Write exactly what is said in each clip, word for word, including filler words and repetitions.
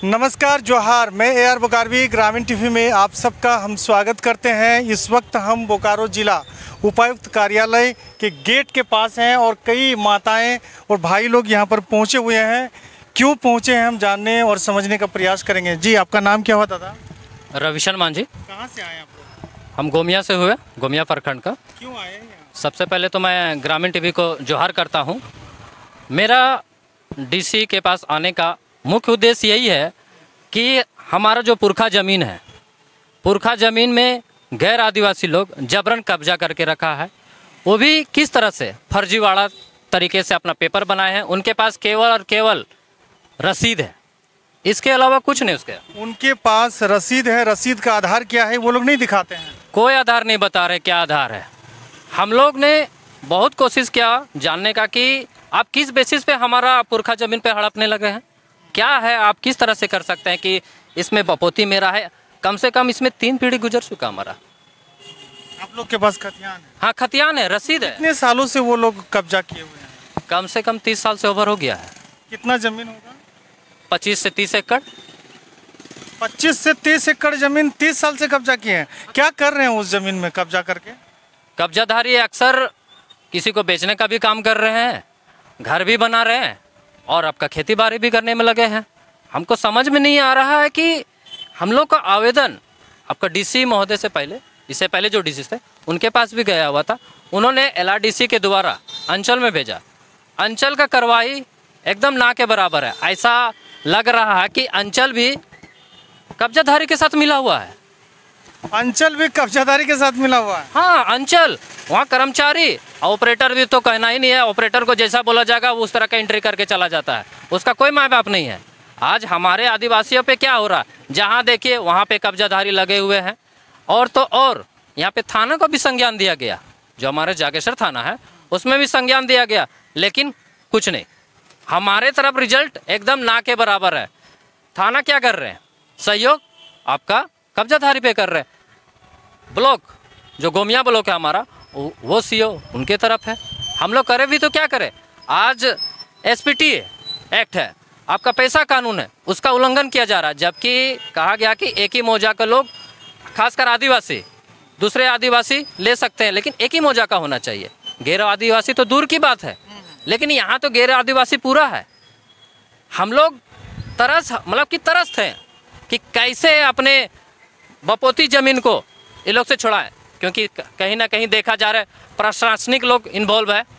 नमस्कार जोहार, मैं ए आर बोकारोवी ग्रामीण टीवी में आप सबका हम स्वागत करते हैं। इस वक्त हम बोकारो जिला उपायुक्त कार्यालय के गेट के पास हैं और कई माताएं और भाई लोग यहां पर पहुंचे हुए हैं। क्यों पहुंचे हैं हम जानने और समझने का प्रयास करेंगे। जी, आपका नाम क्या हुआ दादा? रविशन मांझी। कहाँ से आए आप लोग? हम गोमिया से हुए, गोमिया प्रखंड का। क्यों आए हैं? सबसे पहले तो मैं ग्रामीण टीवी को जोहार करता हूं। मेरा डीसी के पास आने का मुख्य उद्देश्य यही है कि हमारा जो पुरखा ज़मीन है, पुरखा ज़मीन में गैर आदिवासी लोग जबरन कब्जा करके रखा है। वो भी किस तरह से फर्जीवाड़ा तरीके से अपना पेपर बनाए हैं। उनके पास केवल और केवल रसीद है, इसके अलावा कुछ नहीं। उसके उनके पास रसीद है, रसीद का आधार क्या है वो लोग नहीं दिखाते हैं। कोई आधार नहीं बता रहे क्या आधार है। हम लोग ने बहुत कोशिश किया जानने का कि आप किस बेसिस पे हमारा पुरखा ज़मीन पे हड़पने लगे हैं, क्या है, आप किस तरह से कर सकते हैं कि इसमें बपोती मेरा है। कम से कम इसमें तीन पीढ़ी गुजर चुका हमारा। आप लोग के पास खतियान है? हाँ, खतियान है, रसीद है। कितने सालों से वो लोग कब्जा किए हुए हैं? कम से कम तीस साल से ओवर हो गया है। कितना जमीन होगा? पच्चीस से तीस एकड़। पच्चीस से तीस एकड़ जमीन तीस साल से कब्जा किए हैं। क्या कर रहे हैं उस जमीन में कब्जा करके? कब्जाधारी अक्सर किसी को बेचने का भी काम कर रहे हैं, घर भी बना रहे हैं और आपका खेती बाड़ी भी करने में लगे हैं। हमको समझ में नहीं आ रहा है कि हम लोग का आवेदन आपका डीसी महोदय से पहले, इससे पहले जो डीसी थे उनके पास भी गया हुआ था। उन्होंने एलआरडीसी के द्वारा अंचल में भेजा। अंचल का कार्रवाई एकदम ना के बराबर है। ऐसा लग रहा है कि अंचल भी कब्जाधारी के साथ मिला हुआ है। अंचल भी कब्जाधारी के साथ मिला हुआ है? हाँ, अंचल वहाँ कर्मचारी, ऑपरेटर भी तो कहना ही नहीं है। ऑपरेटर को जैसा बोला जाएगा वो उस तरह का एंट्री करके चला जाता है, उसका कोई माँ बाप नहीं है। आज हमारे आदिवासियों पे क्या हो रहा है, जहाँ देखिए वहाँ पे कब्जाधारी लगे हुए हैं। और तो और यहाँ पे थाना को भी संज्ञान दिया गया, जो हमारे जागेश्वर थाना है उसमें भी संज्ञान दिया गया, लेकिन कुछ नहीं। हमारे तरफ रिजल्ट एकदम ना के बराबर है। थाना क्या कर रहे हैं, सहयोग आपका कब्जाधारी पे कर रहे हैं। ब्लॉक जो गोमिया ब्लॉक है हमारा, वो सीओ उनके तरफ है। हम लोग करें भी तो क्या करें। आज एसपीटी एक्ट है, आपका पैसा कानून है, उसका उल्लंघन किया जा रहा है। जबकि कहा गया कि एक ही मौजा का लोग, खासकर आदिवासी, दूसरे आदिवासी ले सकते हैं, लेकिन एक ही मौजा का होना चाहिए। गैर आदिवासी तो दूर की बात है, लेकिन यहाँ तो गैर आदिवासी पूरा है। हम लोग तरस मतलब कि तरस थे कि कैसे अपने बपोती ज़मीन को ये लोग से छुड़ाएं, क्योंकि कहीं ना कहीं देखा जा रहा है प्रशासनिक लोग इन्वॉल्व है।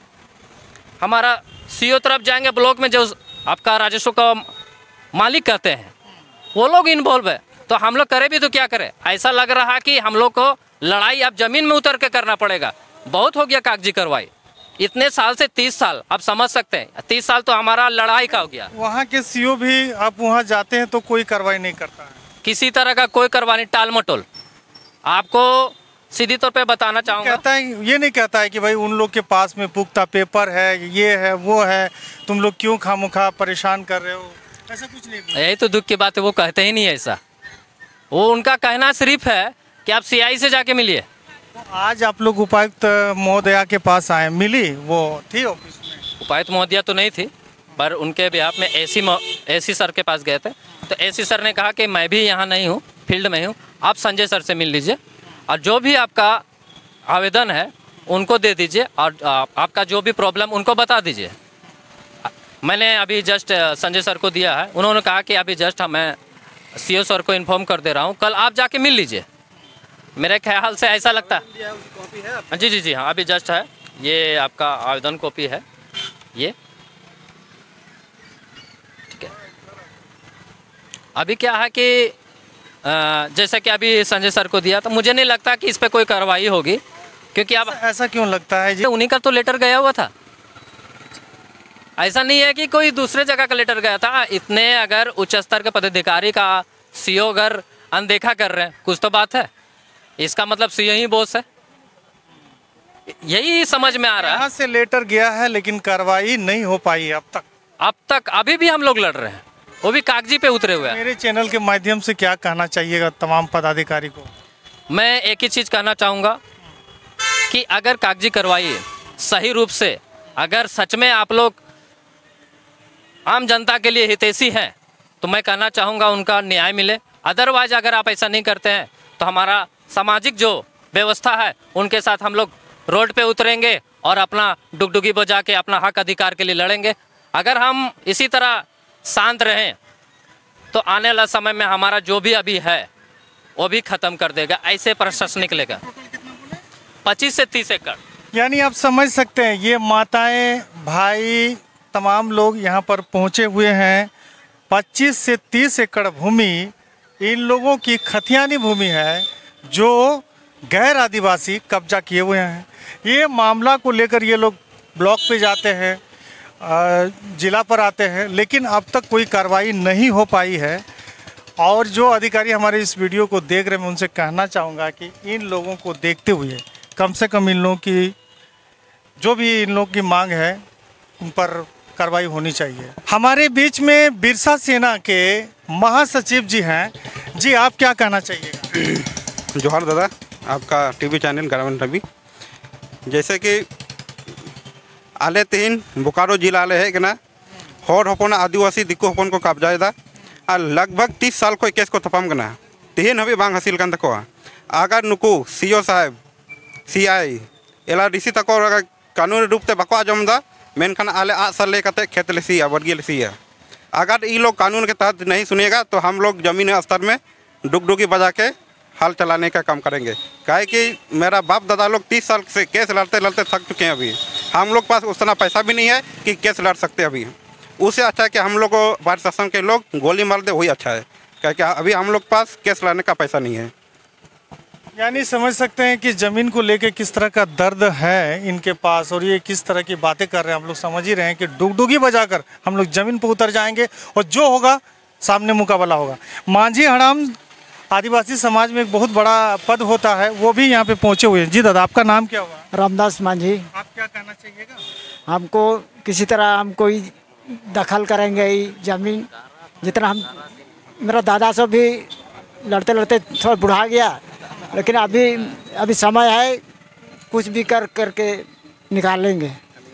हमारा सीओ तरफ जाएंगे, ब्लॉक में जो आपका राजस्व का मालिक कहते हैं वो लोग इन्वॉल्व है। तो हम लोग करें भी तो क्या करें। ऐसा लग रहा है कि हम लोग को लड़ाई अब ज़मीन में उतर के करना पड़ेगा। बहुत हो गया कागजी कार्रवाई, इतने साल से तीस साल, आप समझ सकते हैं तीस साल तो हमारा लड़ाई का हो गया। वहाँ के सीओ भी आप वहाँ जाते हैं तो कोई कार्रवाई नहीं करता है? किसी तरह का कोई कार्रवाई नहीं, टाल मटोल। आपको सीधी तौर पे बताना चाहूँगा, कहता है, ये नहीं कहता है कि भाई उन लोग के पास में पुख्ता पेपर है, ये है वो है, तुम लोग क्यों खामोखा परेशान कर रहे हो, ऐसा कुछ नहीं? यही तो दुख की बात है, वो कहते ही नहीं है ऐसा। वो उनका कहना सिर्फ है कि आप सीआई से जाके मिलिए। तो आज आप लोग उपायुक्त महोदया के पास आए, मिली? वो थी ऑफिस में? उपायुक्त महोदया तो नहीं थी, पर उनके बिहाफ में एसी एसी सर के पास गए थे। तो एसी सर ने कहा कि मैं भी यहाँ नहीं हूँ, फील्ड में हूँ, आप संजय सर से मिल लीजिए और जो भी आपका आवेदन है उनको दे दीजिए और आपका जो भी प्रॉब्लम उनको बता दीजिए। मैंने अभी जस्ट संजय सर को दिया है, उन्होंने कहा कि अभी जस्ट मैं सीओ सर को इन्फॉर्म कर दे रहा हूँ, कल आप जाके मिल लीजिए। मेरे ख्याल से ऐसा लगता है। जी जी जी हाँ, अभी जस्ट है, ये आपका आवेदन कॉपी है ये, ठीक है। अभी क्या है कि जैसे कि अभी संजय सर को दिया, तो मुझे नहीं लगता कि इस पर कोई कार्रवाई होगी, क्योंकि अब ऐसा, ऐसा क्यों लगता है जी? उन्हीं का तो लेटर गया हुआ था, ऐसा नहीं है कि कोई दूसरे जगह का लेटर गया था। इतने अगर उच्च स्तर के पदाधिकारी का सीओ अगर अनदेखा कर रहे हैं, कुछ तो बात है। इसका मतलब सीओ ही बॉस है, यही समझ में आ रहा है। यहाँ से लेटर गया है लेकिन कार्रवाई नहीं हो पाई अब तक। अब तक अभी भी हम लोग लड़ रहे हैं, वो भी कागजी पे उतरे हुए हैं। मेरे चैनल के माध्यम से क्या कहना चाहिएगा तमाम पदाधिकारी को? मैं एक ही चीज़ कहना चाहूँगा कि अगर कागजी कार्रवाई सही रूप से, अगर सच में आप लोग आम जनता के लिए हितैषी हैं, तो मैं कहना चाहूँगा उनका न्याय मिले। अदरवाइज अगर आप ऐसा नहीं करते हैं तो हमारा सामाजिक जो व्यवस्था है उनके साथ हम लोग रोड पे उतरेंगे और अपना डुगडुगी बजा के अपना हक अधिकार के लिए लड़ेंगे। अगर हम इसी तरह शांत रहें तो आने वाला समय में हमारा जो भी अभी है वो भी ख़त्म कर देगा। ऐसे प्रशासन निकलेगा। पच्चीस से तीस एकड़। यानी आप समझ सकते हैं ये माताएं भाई तमाम लोग यहाँ पर पहुँचे हुए हैं। पच्चीस से तीस एकड़ भूमि इन लोगों की खतियानी भूमि है जो गैर आदिवासी कब्जा किए हुए हैं। ये मामला को लेकर ये लोग ब्लॉक पे जाते हैं, जिला पर आते हैं, लेकिन अब तक कोई कार्रवाई नहीं हो पाई है। और जो अधिकारी हमारे इस वीडियो को देख रहे हैं मैं उनसे कहना चाहूँगा कि इन लोगों को देखते हुए कम से कम इन लोगों की जो भी इन लोगों की मांग है उन पर कार्रवाई होनी चाहिए। हमारे बीच में बिरसा सेना के महासचिव जी हैं। जी आप क्या कहना चाहिएगा? जोहार दादा, आपका टीवी चैनल ग्रामीण टीवी। जैसे कि आले तीन बोकारो जिला आले है कि ना हर हपन आदिवासी दिक्कु हपन को कब्जाएदा और लगभग तीस साल को केस को थपाम करना तीन हबी बांग हासिल कान तकोआ। अगर नुकु सीओ साहब सी आई एला डीसी तको अगर कानूनी रूप से बको आजमदा मेनखान आले आसर ले करते खेत ले सिया वर्गीय ले सिया। अगर ये लोग कानून के तहत नहीं सुनिएगा तो हम लोग ज़मीन स्तर में डुगडुगी बजा के हाल चलाने का काम करेंगे। काहे कि मेरा बाप दादा लोग तीस साल से केस लड़ते लड़ते थक चुके हैं। अभी हम लोग पास उतना पैसा भी नहीं है कि केस लड़ सकते। अभी उससे अच्छा है कि हम लोग को भारत शासन के लोग गोली मार दे वही अच्छा है, क्योंकि अभी हम लोग पास केस लड़ने का पैसा नहीं है। यानी समझ सकते हैं कि ज़मीन को लेके किस तरह का दर्द है इनके पास और ये किस तरह की बातें कर रहे हैं। हम लोग समझ ही रहे हैं कि डुगडुगी बजाकर हम लोग ज़मीन पर उतर जाएंगे और जो होगा सामने मुकाबला होगा। मांझी हड़ाम आदिवासी समाज में एक बहुत बड़ा पद होता है, वो भी यहाँ पे पहुँचे हुए हैं। जी दादा आपका नाम क्या हुआ? रामदास मांझी। आप क्या कहना चाहिएगा? हमको किसी तरह हम कोई दखल करेंगे ज़मीन जितना हम मेरा दादा सब भी लड़ते लड़ते थोड़ा बुढ़ा गया, लेकिन अभी अभी समय है कुछ भी कर करके निकाल लेंगे।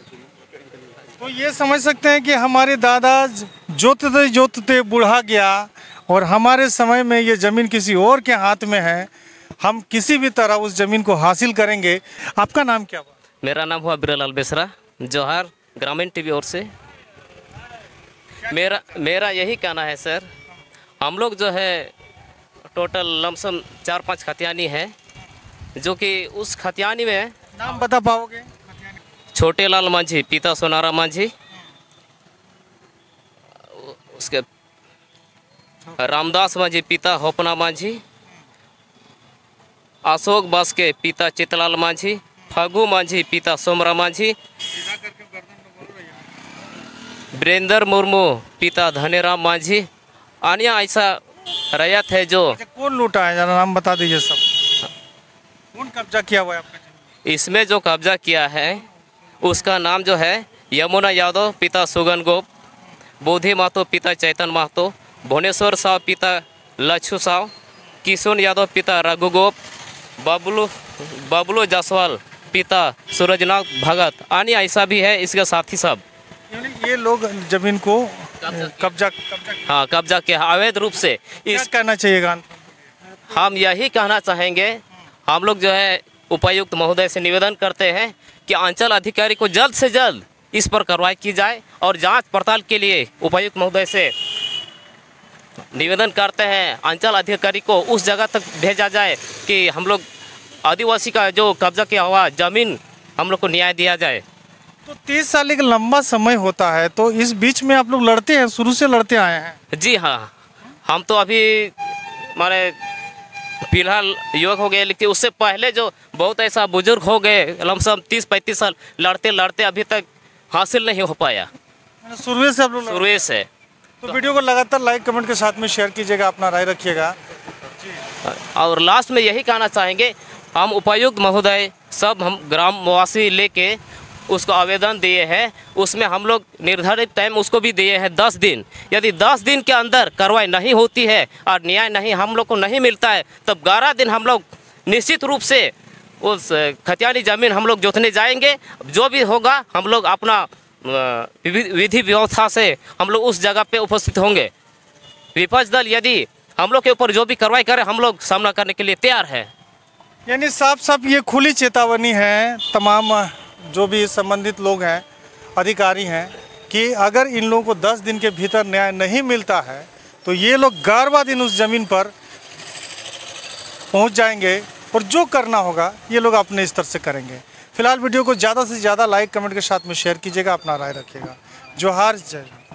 तो ये समझ सकते हैं कि हमारे दादा जोतते जोतते बुढ़ा गया और हमारे समय में ये ज़मीन किसी और के हाथ में है। हम किसी भी तरह उस ज़मीन को हासिल करेंगे। आपका नाम क्या हुआ? मेरा नाम हुआ बिरलाल बेसरा। जोहार ग्रामीण टीवी ओर से। मेरा मेरा यही कहना है सर, हम लोग जो है टोटल लमसम चार पांच खतियानी है जो कि उस खतियानी में नाम बता पाओगे? छोटे लाल मांझी पिता सोनारा मांझी, उसके रामदास मांझी पिता होपना मांझी, अशोक बास्के पिता चितलाल मांझी, फगू मांझी पिता सोमरा मांझी, वीरेंद्र मुर्मू पिता धनेराम मांझी। अन्य ऐसा रैयत है जो अच्छा, कौन लूटा है जरा नाम बता दीजिए सब। कौन कब्जा किया हुआ है आपका ज़मीन? इसमें जो कब्जा किया है उसका नाम जो है यमुना यादव पिता सुगन गोप, बोधी महतो पिता चैतन महतो, भुवनेश्वर साव पिता लच्छू साव, किशोर यादव पिता रघु गोप, बबलू बबलू जायसवाल पिता सूरजनाथ भगत। अन्य ऐसा भी है इसके साथी सब। यानी ये लोग जमीन को कब्जा कब्जा हाँ कब्जा किया अवैध रूप से। क्या इस कहना चाहिएगा? हम यही कहना चाहेंगे, हम लोग जो है उपायुक्त महोदय से निवेदन करते हैं कि अंचल अधिकारी को जल्द से जल्द इस पर कार्रवाई की जाए और जांच पड़ताल के लिए उपायुक्त महोदय से निवेदन करते हैं अंचल अधिकारी को उस जगह तक भेजा जाए कि हम लोग आदिवासी का जो कब्जा किया हुआ ज़मीन हम लोग को न्याय दिया जाए। तो तीस साल एक लंबा समय होता है, तो इस बीच में आप लोग लड़ते हैं, शुरू से लड़ते आए हैं? जी हाँ, हम तो अभी माने फिलहाल युवक हो गए, लेकिन उससे पहले जो बहुत ऐसा बुजुर्ग हो गए लमसम तीस पैंतीस साल लड़ते लड़ते अभी तक हासिल नहीं हो पाया। शुरू से आप लोग शुरू से। तो वीडियो को लगातार लाइक कमेंट के साथ में शेयर कीजिएगा, अपना राय रखिएगा। और लास्ट में यही कहना चाहेंगे, हम उपायुक्त महोदय सब हम ग्रामवासी लेके उसको आवेदन दिए हैं, उसमें हम लोग निर्धारित टाइम उसको भी दिए हैं दस दिन। यदि दस दिन के अंदर कार्रवाई नहीं होती है और न्याय नहीं हम लोग को नहीं मिलता है तब ग्यारह दिन हम लोग निश्चित रूप से उस खतियानी ज़मीन हम लोग जोतने जाएंगे। जो भी होगा हम लोग अपना विधि व्यवस्था से हम लोग उस जगह पे उपस्थित होंगे। विपक्ष दल यदि हम लोग के ऊपर जो भी कार्रवाई करे हम लोग सामना करने के लिए तैयार है। यानी साफ साफ ये खुली चेतावनी है तमाम जो भी संबंधित लोग हैं, अधिकारी हैं, कि अगर इन लोगों को दस दिन के भीतर न्याय नहीं मिलता है तो ये लोग गारवा दिन उस ज़मीन पर पहुंच जाएंगे और जो करना होगा ये लोग अपने स्तर से करेंगे। फिलहाल वीडियो को ज़्यादा से ज़्यादा लाइक कमेंट के साथ में शेयर कीजिएगा, अपना राय रखिएगा। जोहार, जय।